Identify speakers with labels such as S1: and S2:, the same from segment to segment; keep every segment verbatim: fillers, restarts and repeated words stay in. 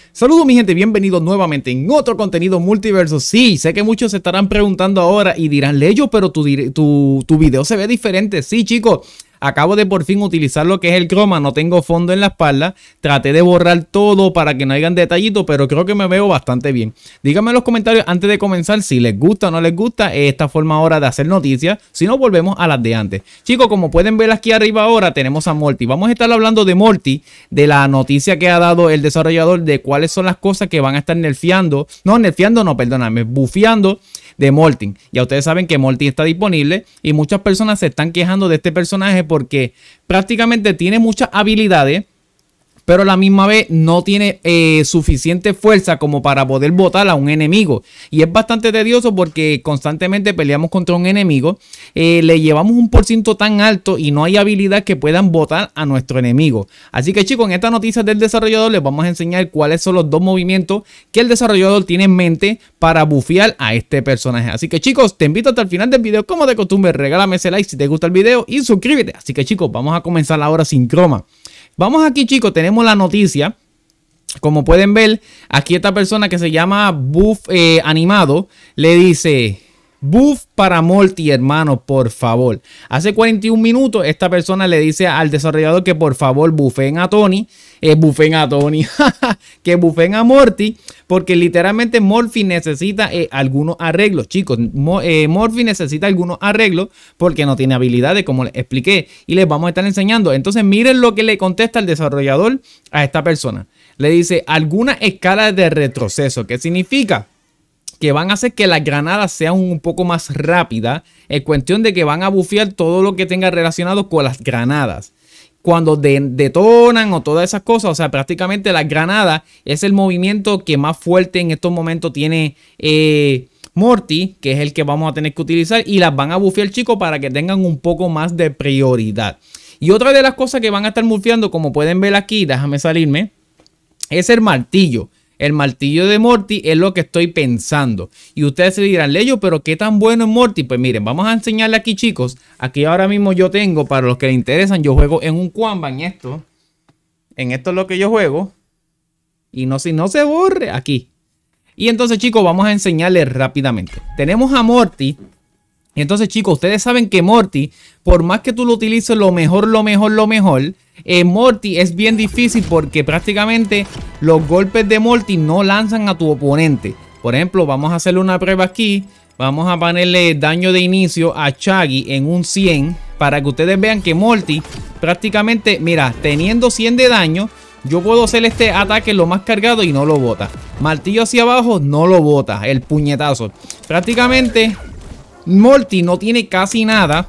S1: Saludos mi gente, bienvenidos nuevamente en otro contenido multiverso. Sí, sé que muchos se estarán preguntando ahora y dirán, Leyo, pero tu, tu, tu video se ve diferente. Sí, chicos, acabo de por fin utilizar lo que es el croma, no tengo fondo en la espalda. Traté de borrar todo para que no hayan detallitos, pero creo que me veo bastante bien. Díganme en los comentarios antes de comenzar si les gusta o no les gusta esta forma ahora de hacer noticias. Si no, volvemos a las de antes. Chicos, como pueden ver aquí arriba ahora tenemos a Morty. Vamos a estar hablando de Morty, de la noticia que ha dado el desarrollador de cuáles son las cosas que van a estar nerfeando. No, nerfeando no, perdóname, bufeando de Morty. Ya ustedes saben que Morty está disponible y muchas personas se están quejando de este personaje porque prácticamente tiene muchas habilidades, pero a la misma vez no tiene eh, suficiente fuerza como para poder botar a un enemigo. Y es bastante tedioso porque constantemente peleamos contra un enemigo. Eh, le llevamos un por ciento tan alto y no hay habilidad que puedan botar a nuestro enemigo. Así que chicos, en esta noticia del desarrollador les vamos a enseñar cuáles son los dos movimientos que el desarrollador tiene en mente para bufear a este personaje. Así que chicos, te invito hasta el final del video. Como de costumbre, regálame ese like si te gusta el video y suscríbete. Así que chicos, vamos a comenzar ahora sin croma. Vamos aquí chicos, tenemos la noticia. Como pueden ver, aquí esta persona que se llama Buff eh, Animado le dice: buff para Morty, hermano, por favor. Hace cuarenta y un minutos esta persona le dice al desarrollador que por favor buffen a Tony. Eh, buffen a Tony. Que buffen a Morty. Porque literalmente Morphy necesita eh, algunos arreglos. Chicos, Mo, eh, Morphy necesita algunos arreglos porque no tiene habilidades, como les expliqué. Y les vamos a estar enseñando. Entonces miren lo que le contesta el desarrollador a esta persona. Le dice: alguna escala de retroceso. ¿Qué significa? Que van a hacer que las granadas sean un poco más rápidas. En cuestión de que van a bufear todo lo que tenga relacionado con las granadas. Cuando de, detonan o todas esas cosas, o sea, prácticamente las granadas es el movimiento que más fuerte en estos momentos tiene eh, Morty, que es el que vamos a tener que utilizar, y las van a bufear, chicos, para que tengan un poco más de prioridad. Y otra de las cosas que van a estar bufeando, como pueden ver aquí, déjame salirme, es el martillo. El martillo de Morty es lo que estoy pensando. Y ustedes se dirán, Leyo, pero ¿qué tan bueno es Morty? Pues miren, vamos a enseñarle aquí, chicos. Aquí ahora mismo yo tengo, para los que les interesan, yo juego en un Quamba, en esto. En esto es lo que yo juego. Y no, si no se borre, aquí. Y entonces, chicos, vamos a enseñarles rápidamente. Tenemos a Morty. Y entonces, chicos, ustedes saben que Morty, por más que tú lo utilices lo mejor, lo mejor, lo mejor, eh, Morty es bien difícil porque prácticamente los golpes de Morty no lanzan a tu oponente. Por ejemplo, vamos a hacerle una prueba aquí. Vamos a ponerle daño de inicio a Shaggy en un cien para que ustedes vean que Morty prácticamente, mira, teniendo cien de daño, yo puedo hacer este ataque lo más cargado y no lo bota. Martillo hacia abajo, no lo bota, el puñetazo. Prácticamente Morty no tiene casi nada,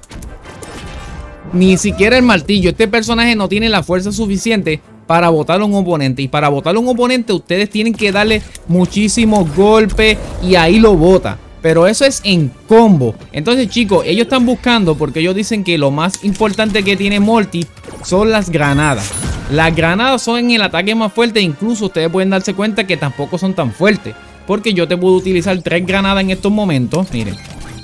S1: ni siquiera el martillo. Este personaje no tiene la fuerza suficiente para botar a un oponente. Y para botar a un oponente ustedes tienen que darle muchísimos golpes y ahí lo bota. Pero eso es en combo. Entonces chicos, ellos están buscando, porque ellos dicen que lo más importante que tiene Morty son las granadas. Las granadas son el ataque más fuerte. Incluso ustedes pueden darse cuenta que tampoco son tan fuertes, porque yo te puedo utilizar tres granadas en estos momentos. Miren.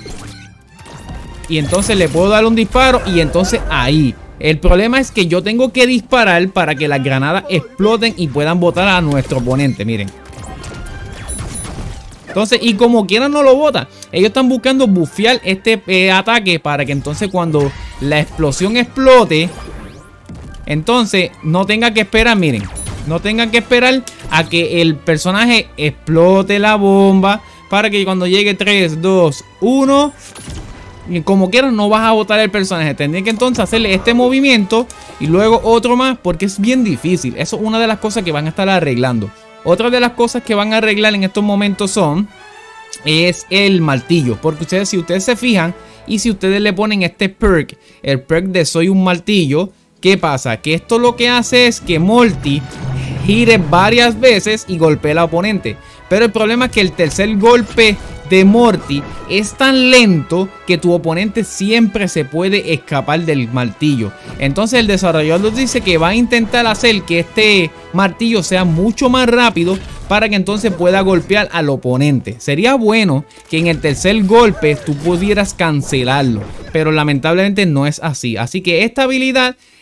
S1: Y entonces le puedo dar un disparo y entonces ahí. El problema es que yo tengo que disparar para que las granadas exploten y puedan botar a nuestro oponente. Miren. Entonces, y como quieran no lo botan. Ellos están buscando bufear este eh, ataque para que entonces cuando la explosión explote, entonces no tenga que esperar, miren. No tengan que esperar a que el personaje explote la bomba para que cuando llegue tres, dos, uno... Y como quieran no vas a botar el personaje. Tendrían que entonces hacerle este movimiento y luego otro más, porque es bien difícil. Eso es una de las cosas que van a estar arreglando. Otra de las cosas que van a arreglar en estos momentos son es el martillo. Porque ustedes, si ustedes se fijan y si ustedes le ponen este perk, el perk de soy un martillo, ¿qué pasa? Que esto lo que hace es que Morty gire varias veces y golpee al oponente. Pero el problema es que el tercer golpe de Morty es tan lento que tu oponente siempre se puede escapar del martillo. Entonces el desarrollador dice que va a intentar hacer que este martillo sea mucho más rápido para que entonces pueda golpear al oponente. Sería bueno que en el tercer golpe tú pudieras cancelarlo, pero lamentablemente no es así. Así que esta habilidad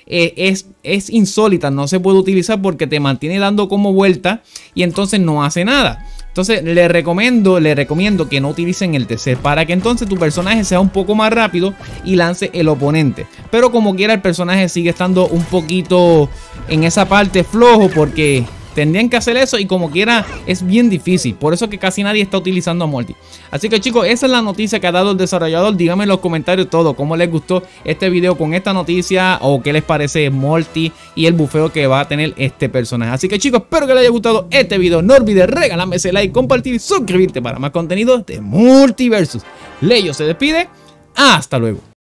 S1: eh, es, es insólita, no se puede utilizar porque te mantiene dando como vuelta y entonces no hace nada. Entonces le recomiendo, le recomiendo que no utilicen el T C para que entonces tu personaje sea un poco más rápido y lance el oponente. Pero como quiera el personaje sigue estando un poquito en esa parte flojo porque tendrían que hacer eso y como quiera es bien difícil. Por eso que casi nadie está utilizando a Morty. Así que chicos, esa es la noticia que ha dado el desarrollador. Díganme en los comentarios todo, cómo les gustó este video con esta noticia o qué les parece Morty y el bufeo que va a tener este personaje. Así que chicos, espero que les haya gustado este video. No olvides regalarme ese like, compartir y suscribirte para más contenido de Multiversus. Leyo se despide. Hasta luego.